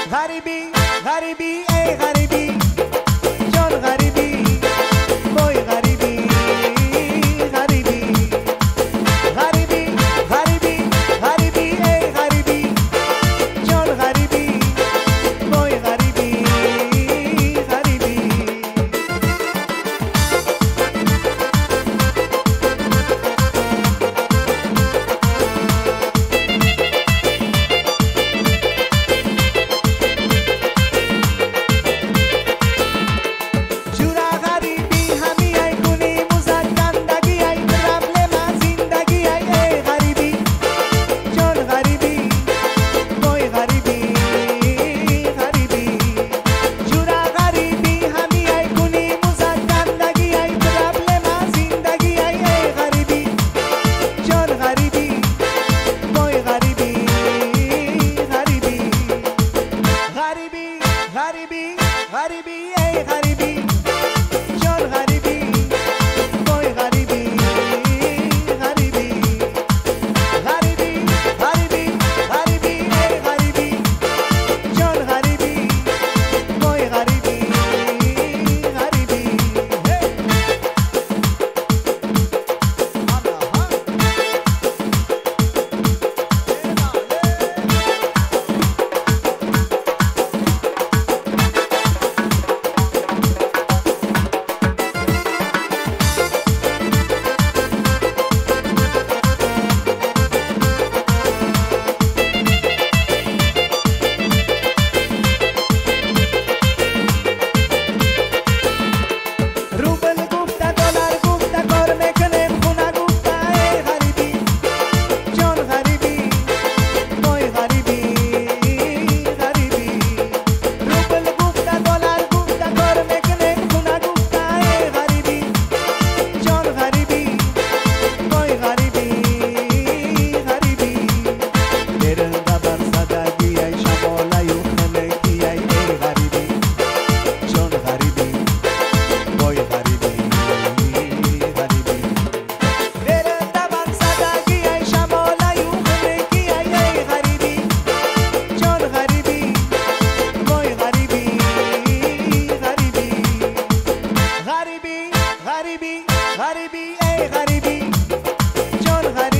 غریبی غریبی ای غریبی جان غریبی وای غریبی غریبی غریبی غریبی غریبی ای غریبی جان غریبی وای غریبی غریبی غریبی غریبی ای غریبی جان غریبی وای غریبی غریبی غریبی غریبی غریبی ای غریبی جان غریبی وای غریبی غریبی غریبی غریبی ای غریبی جان غریبی